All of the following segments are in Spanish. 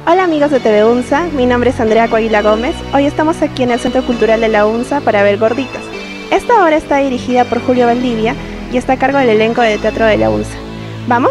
Hola amigos de TV UNSA, mi nombre es Andrea Coaguila Gómez. Hoy estamos aquí en el Centro Cultural de la UNSA para ver Gorditas. Esta obra está dirigida por Julio Valdivia y está a cargo del elenco de teatro de la UNSA. ¿Vamos?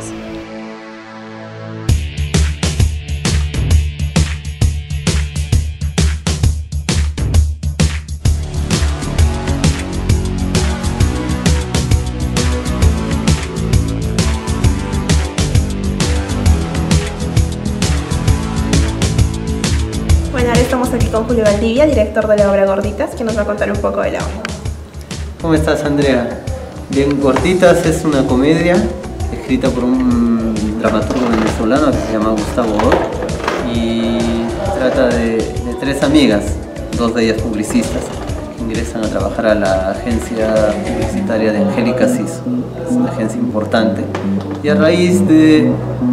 Bueno, ahora estamos aquí con Julio Valdivia, director de la obra Gorditas, que nos va a contar un poco de la obra. ¿Cómo estás, Andrea? Bien, Gorditas es una comedia escrita por un dramaturgo venezolano que se llama Gustavo Dor y trata de tres amigas, dos de ellas publicistas, que ingresan a trabajar a la agencia publicitaria de Angélica Siso. Es una agencia importante. Y a raíz de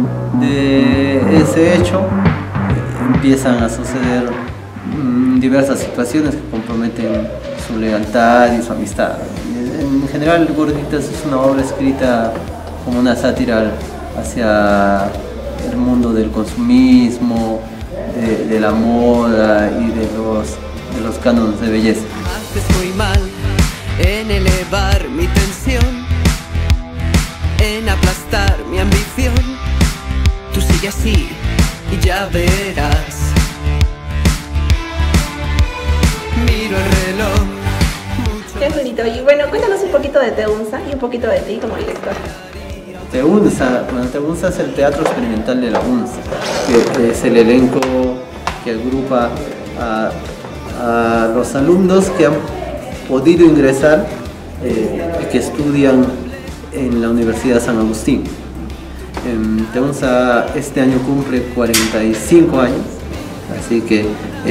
ese hecho empiezan a suceder diversas situaciones que comprometen su lealtad y su amistad. En general, Gorditas es una obra escrita como una sátira hacia el mundo del consumismo, de la moda y de los cánones de belleza. Haces muy mal en elevar mi tensión, en aplastar mi ambición. Tú sigue así y ya verás. Miro el reloj. Qué bonito. Y bueno, cuéntanos un poquito de TV UNSA y un poquito de ti como director. TV UNSA es el Teatro Experimental de la UNSA, que es el elenco que agrupa a los alumnos que han podido ingresar y que estudian en la Universidad San Agustín. TV UNSA este año cumple 45 años, así que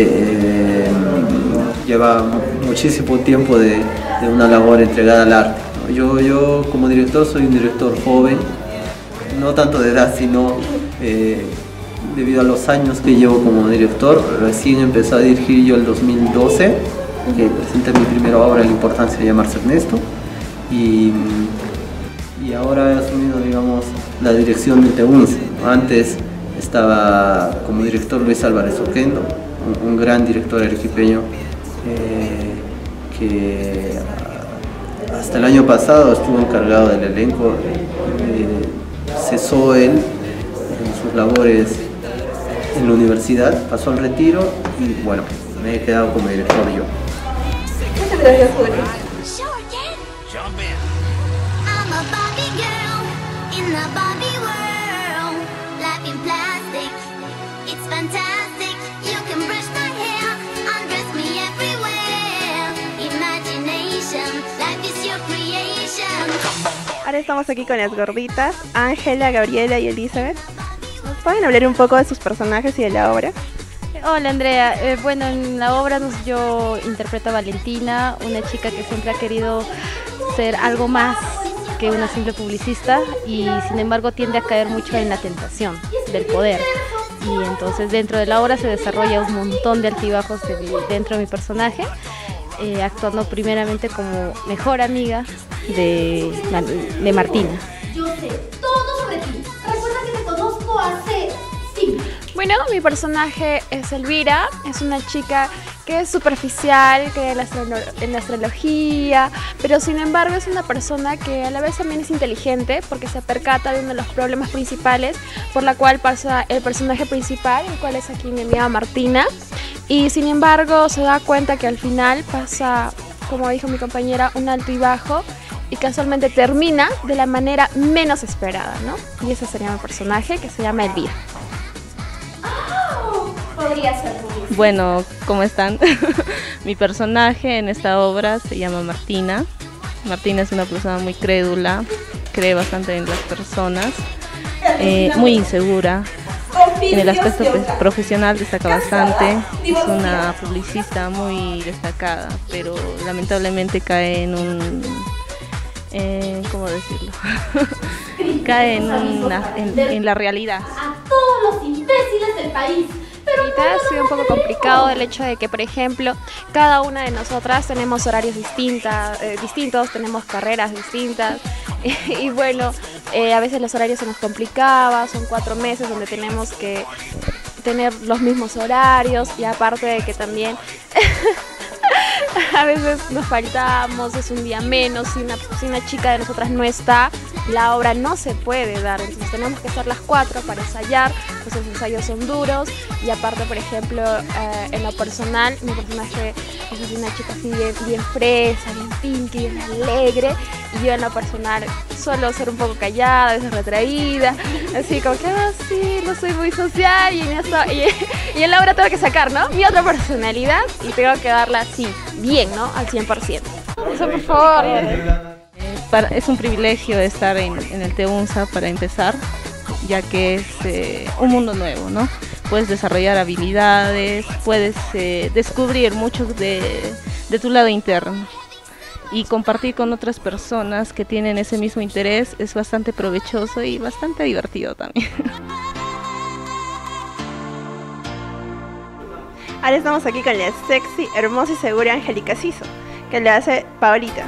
lleva muchísimo tiempo de una labor entregada al arte. Yo como director soy un director joven, no tanto de edad, sino debido a los años que llevo como director. Recién empecé a dirigir yo el 2012, que presenté mi primera obra, La importancia de llamarse Ernesto, y ahora he asumido, digamos, la dirección de TV UNSA. Antes estaba como director Luis Álvarez Oquendo, un gran director arequipeño que hasta el año pasado estuvo encargado del elenco. Cesó él en sus labores en la universidad, pasó al retiro y bueno, me he quedado como director yo. Muchas gracias, Julio. Ahora estamos aquí con las gorditas, Ángela, Gabriela y Elizabeth. ¿Nos pueden hablar un poco de sus personajes y de la obra? Hola Andrea, bueno, en la obra yo interpreto a Valentina, una chica que siempre ha querido ser algo más que una simple publicista y sin embargo tiende a caer mucho en la tentación del poder. Y entonces dentro de la obra se desarrolla un montón de altibajos dentro de mi personaje, actuando primeramente como mejor amiga de Martina. Yo sé todo sobre ti. Recuerda que te conozco hace 5. Bueno, mi personaje es Elvira, es una chica que es superficial, cree en la astrología, pero sin embargo es una persona que a la vez también es inteligente porque se percata de uno de los problemas principales por la cual pasa el personaje principal, el cual es aquí mi amiga Martina, y sin embargo se da cuenta que al final pasa, como dijo mi compañera, un alto y bajo y casualmente termina de la manera menos esperada, ¿no? Y ese sería mi personaje, que se llama Elvira. Podría ser tú. Bueno, ¿cómo están? Mi personaje en esta obra se llama Martina. Martina es una persona muy crédula, cree bastante en las personas, muy insegura. En el aspecto profesional destaca bastante, es una publicista muy destacada, pero lamentablemente cae en un... ¿cómo decirlo? Cae en la realidad. A todos los imbéciles del país. Ahorita ha sido un poco complicado el hecho de que, por ejemplo, cada una de nosotras tenemos horarios distintos, tenemos carreras distintas y bueno, a veces los horarios se nos complicaba, son 4 meses donde tenemos que tener los mismos horarios y aparte de que también a veces nos faltamos, es un día menos, si una chica de nosotras no está, la obra no se puede dar, entonces tenemos que estar las 4 para ensayar, pues los ensayos son duros y aparte, por ejemplo, en lo personal, mi personaje es una chica así bien fresa, bien pinky, bien alegre, y yo en lo personal suelo ser un poco callada, a veces retraída, así como que sí, no soy muy social y en la obra tengo que sacar, ¿no?, mi otra personalidad y tengo que darla así, bien, ¿no?, al 100%. Eso, por favor. Es un privilegio estar en el TEUNSA para empezar, ya que es un mundo nuevo, ¿no? Puedes desarrollar habilidades, puedes descubrir mucho de tu lado interno y compartir con otras personas que tienen ese mismo interés es bastante provechoso y bastante divertido también. Ahora estamos aquí con la sexy, hermosa y segura Angélica Ciso, que le hace Paolita.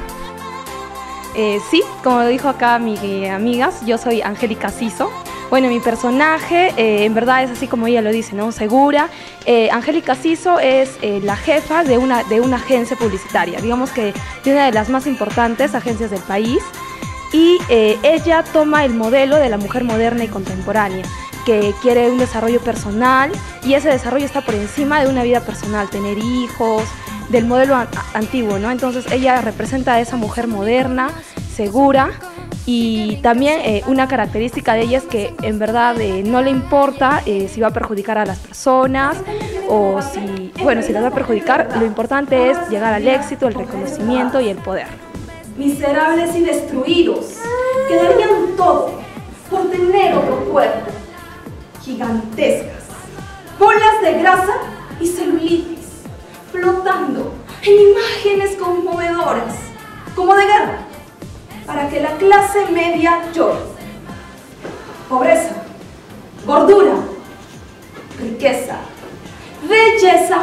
Sí, como lo dijo acá mi amigas, yo soy Angélica Ciso. Bueno, mi personaje en verdad es así como ella lo dice, ¿no? Segura. Angélica Ciso es la jefa de una agencia publicitaria, digamos que de una de las más importantes agencias del país. Y ella toma el modelo de la mujer moderna y contemporánea, que quiere un desarrollo personal y ese desarrollo está por encima de una vida personal, tener hijos, del modelo antiguo, ¿no? Entonces ella representa a esa mujer moderna, segura, y también una característica de ella es que en verdad no le importa si va a perjudicar a las personas o si las va a perjudicar, lo importante es llegar al éxito, el reconocimiento y el poder. Miserables y destruidos, que darían todo por tener otro cuerpo, gigantescas, bolas de grasa y celulitis, flotando en imágenes conmovedoras, como de guerra, para que la clase media llore. Pobreza, gordura, riqueza, belleza.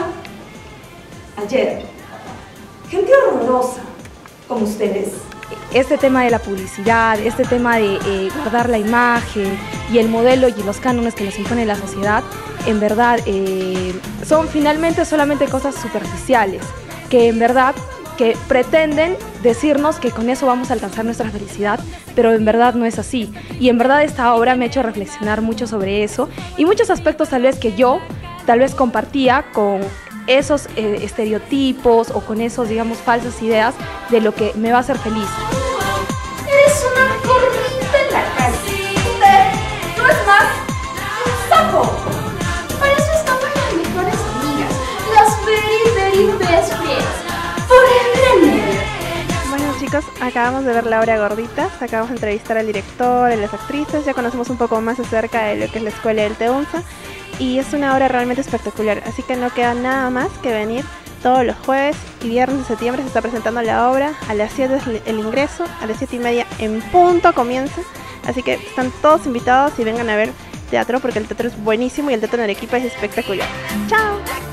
Ayer, gente horrorosa como ustedes. Este tema de la publicidad, este tema de guardar la imagen y el modelo y los cánones que nos impone la sociedad, en verdad son finalmente solamente cosas superficiales, que en verdad que pretenden decirnos que con eso vamos a alcanzar nuestra felicidad, pero en verdad no es así. Y en verdad esta obra me ha hecho reflexionar mucho sobre eso y muchos aspectos tal vez que yo compartía con esos estereotipos o con esos, digamos, falsas ideas de lo que me va a hacer feliz. Eres una cornita en la calle. Usted no es más un sapo. Para eso estamos las mejores amigas, las very best friends. Forever and ever. Bueno chicos, acabamos de ver la obra Gorditas, acabamos de entrevistar al director, a las actrices, ya conocemos un poco más acerca de lo que es la escuela del TEUNSA y es una obra realmente espectacular, así que no queda nada más que venir todos los jueves y viernes de septiembre. Se está presentando la obra, a las 7 es el ingreso, a las 7:30 en punto comienza, así que están todos invitados y vengan a ver teatro porque el teatro es buenísimo y el teatro en Arequipa es espectacular. ¡Chao!